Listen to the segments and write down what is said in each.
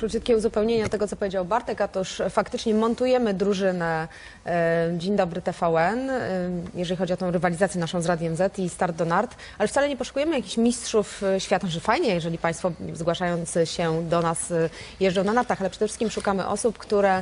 króciutkie uzupełnienie tego, co powiedział Bartek. Otóż faktycznie montujemy drużynę Dzień Dobry TVN, jeżeli chodzi o tą rywalizację naszą z Radiem Z i Start do Nart, ale wcale nie poszukujemy jakichś mistrzów świata, że fajnie, jeżeli Państwo zgłaszając się do nas jeżdżą na nartach, ale przede wszystkim szukamy osób,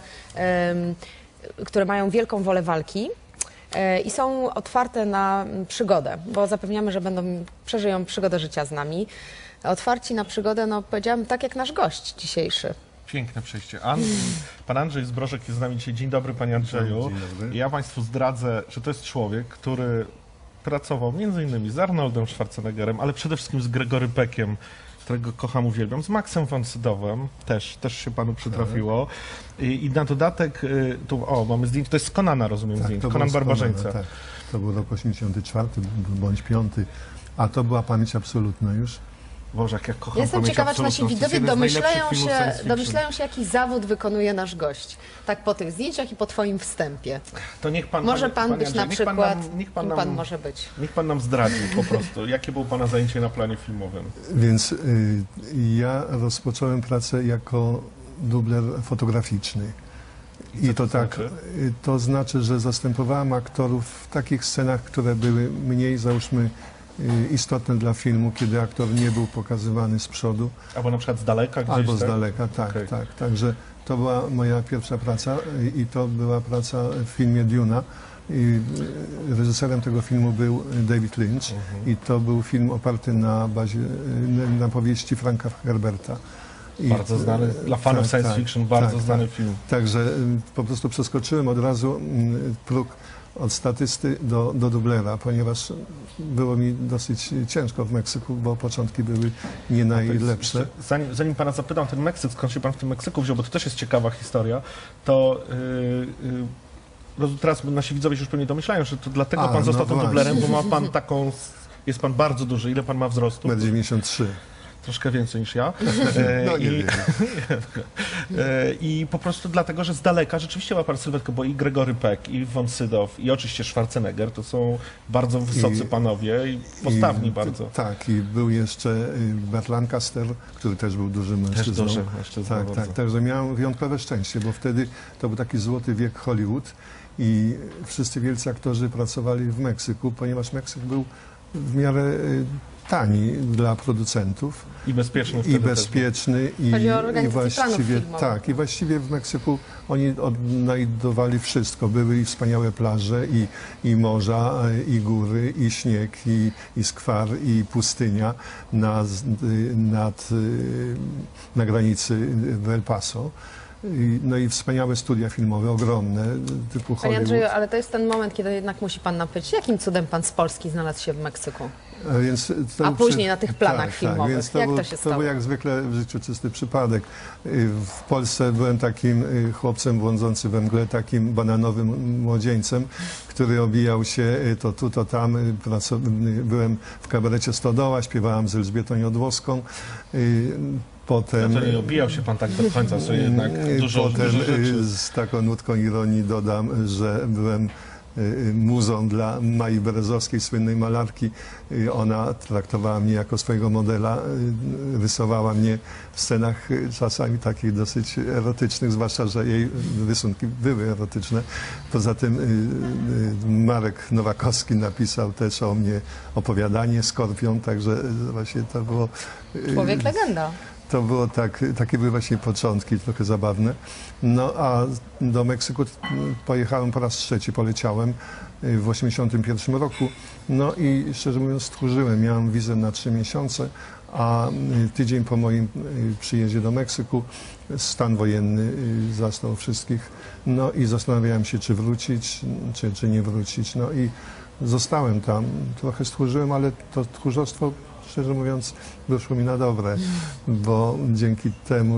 które mają wielką wolę walki i są otwarte na przygodę, bo zapewniamy, że przeżyją przygodę życia z nami. Otwarci na przygodę, no powiedziałam, tak jak nasz gość dzisiejszy. Piękne przejście. Pan Andrzej Zbrożek jest z nami dzisiaj. Dzień dobry, panie Andrzeju. Dzień dobry. Ja Państwu zdradzę, że to jest człowiek, który pracował między innymi z Arnoldem Schwarzeneggerem, ale przede wszystkim z Gregory Peckiem, którego kocham, uwielbiam, z Maxem von Sydowem, też się panu przytrafiło. I na dodatek, tu mamy zdjęcie, to jest z Conana, rozumiem, Tak, zdjęcie, Conan Barbarzyńca. Tak. To był rok 84 bądź 5, a to była pamięć absolutna już. Boże, jak ja kocham Jestem pamięć ciekawa, czy nasi absolutną. To jest widzowie jeden z najlepszych filmów science fiction. domyślają się, jaki zawód wykonuje nasz gość. Tak po tych zdjęciach i po twoim wstępie. To niech pan, Może pan panie być Andrzej, na przykład, niech pan kim pan może być? Niech pan nam zdradzi po prostu, jakie było pana zajęcie na planie filmowym. Więc ja rozpocząłem pracę jako dubler fotograficzny. I to tak, to znaczy, że zastępowałem aktorów w takich scenach, które były mniej, załóżmy, istotne dla filmu, kiedy aktor nie był pokazywany z przodu. Albo na przykład z daleka gdzieś, Albo z tak? daleka, tak, Okay. tak. Także to była moja pierwsza praca i to była praca w filmie Duna. I reżyserem tego filmu był David Lynch i to był film oparty na powieści Franka Herberta. Bardzo znany, dla fanów science fiction, bardzo znany film. Także po prostu przeskoczyłem od razu próg od statysty do dublera, ponieważ było mi dosyć ciężko w Meksyku, bo początki były nie najlepsze. Zanim pana zapytam, ten Meksyk, skąd się pan w tym Meksyku wziął, bo to też jest ciekawa historia, to teraz nasi widzowie się już pewnie domyślają, że to dlatego pan został tym dublerem, bo ma pan taką, jest pan bardzo duży. Ile pan ma wzrostu? 1,93 m. Troszkę więcej niż ja. No nie wiem. I po prostu dlatego, że z daleka rzeczywiście ma pan sylwetkę, bo i Gregory Peck, i von Sydow, i oczywiście Schwarzenegger to są bardzo wysocy panowie i postawni bardzo. Tak, i był jeszcze Burt Lancaster, który też był dużym mężczyzną. Też duży mężczyzna. Tak, także miałem wyjątkowe szczęście, bo wtedy to był taki złoty wiek Hollywood i wszyscy wielcy aktorzy pracowali w Meksyku, ponieważ Meksyk był w miarę tani dla producentów. I bezpieczny. I bezpieczny. I właściwie tak. I właściwie w Meksyku oni odnajdowali wszystko. Były i wspaniałe plaże, i morza, i góry, i śnieg, i skwar, i pustynia na granicy w El Paso. No i wspaniałe studia filmowe, ogromne, typu Hollywood. Panie Andrzeju, ale to jest ten moment, kiedy jednak musi pan nam powiedzieć, jakim cudem pan z Polski znalazł się w Meksyku? A później na tych planach filmowych. Więc jak to się stało? To był jak zwykle w życiu czysty przypadek. W Polsce byłem takim chłopcem błądzącym we mgle, takim bananowym młodzieńcem, który obijał się to tu, to tam. Byłem w kabarecie Stodoła, śpiewałem z Elżbietą Jodłowską. Potem, to nie obijał się pan tak do końca, że jednak dużo rzeczy. Z taką nutką ironii dodam, że byłem muzą dla Mai Berezowskiej, słynnej malarki. Ona traktowała mnie jako swojego modela, rysowała mnie w scenach czasami takich dosyć erotycznych, zwłaszcza, że jej rysunki były erotyczne. Poza tym Marek Nowakowski napisał też o mnie opowiadanie Skorpion, także właśnie to było... Człowiek legenda. To było takie były właśnie początki, trochę zabawne. No a do Meksyku pojechałem po raz trzeci, poleciałem w 1981 roku. No i szczerze mówiąc stchórzyłem, miałem wizę na 3 miesiące, a tydzień po moim przyjeździe do Meksyku stan wojenny zastał wszystkich. No i zastanawiałem się, czy wrócić, czy nie wrócić. No i zostałem tam, trochę stchórzyłem, ale to tchórzostwo, szczerze mówiąc, wyszło mi na dobre, bo dzięki temu,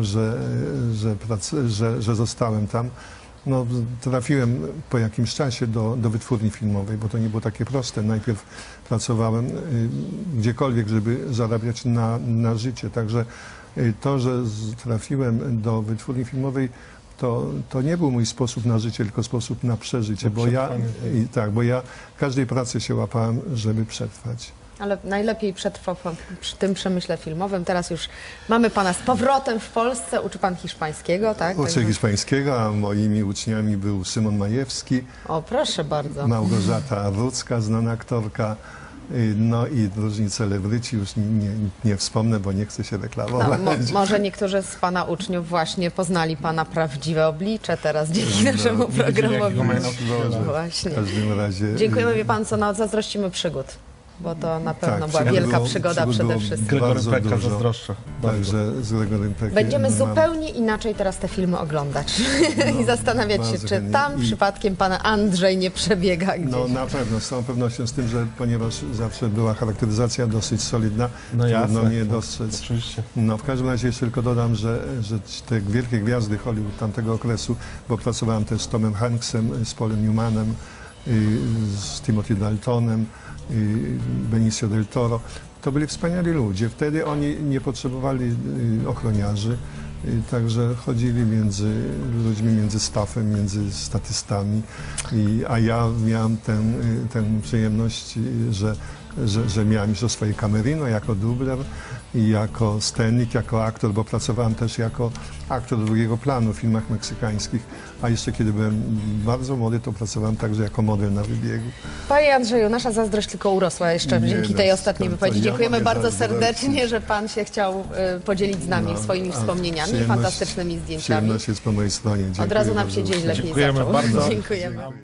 że zostałem tam, no, trafiłem po jakimś czasie do wytwórni filmowej, bo to nie było takie proste. Najpierw pracowałem gdziekolwiek, żeby zarabiać na życie. Także to, że trafiłem do wytwórni filmowej, to nie był mój sposób na życie, tylko sposób na przeżycie, bo ja każdej pracy się łapałem, żeby przetrwać. Ale najlepiej przetrwał pan przy tym przemyśle filmowym. Teraz już mamy pana z powrotem w Polsce. Uczy pan hiszpańskiego, tak? Uczę hiszpańskiego, a moimi uczniami był Szymon Majewski, O, proszę bardzo. Małgorzata Rudzka, znana aktorka, no i różni celebryci, już nie wspomnę, bo nie chcę się No, reklamować. może niektórzy z pana uczniów właśnie poznali pana prawdziwe oblicze teraz dzięki naszemu programowi. jakiego mają Może. Właśnie. W każdym razie... Dziękujemy, wie pan co, no, zazdrościmy przygód, bo to na pewno była przygód wielka było- przygoda przygód przede było wszystkim. Gregory bardzo Pecka dużo. zazdroszczę. Bardzo. Także z Gregorym Peckiem Będziemy mam- zupełnie inaczej teraz te filmy oglądać i zastanawiać się, bardzo czy chętnie. tam I- przypadkiem pan Andrzej nie przebiega gdzieś. No na pewno, z całą pewnością, z tym, że ponieważ zawsze była charakteryzacja dosyć solidna, No trudno jasne. mnie dostrzec. Oczywiście. No w każdym razie jeszcze tylko dodam, że te wielkie gwiazdy Hollywood tamtego okresu, bo pracowałem też z Tomem Hanksem, z Paulem Newmanem, z Timothy Daltonem, Benicio del Toro, to byli wspaniali ludzie. Wtedy oni nie potrzebowali ochroniarzy, także chodzili między ludźmi, między staffem, między statystami, a ja miałem tę przyjemność, że miałem już swoje Camerino jako dubler i jako scenik, jako aktor, bo pracowałem też jako aktor drugiego planu w filmach meksykańskich, a jeszcze kiedy byłem bardzo młody, to pracowałem także jako model na wybiegu. Panie Andrzeju, nasza zazdrość tylko urosła jeszcze Nie, dzięki no, tej ostatniej to wypowiedzi. ja Dziękujemy mogę bardzo zazdrościć. serdecznie, że pan się chciał podzielić z nami No, swoimi a wspomnieniami, przyjemność- fantastycznymi zdjęciami. Przyjemność jest po mojej stronie. Od razu Dziękuję nam się bardzo. dzień lepiej Dziękujemy zaczął. bardzo. Dziękujemy.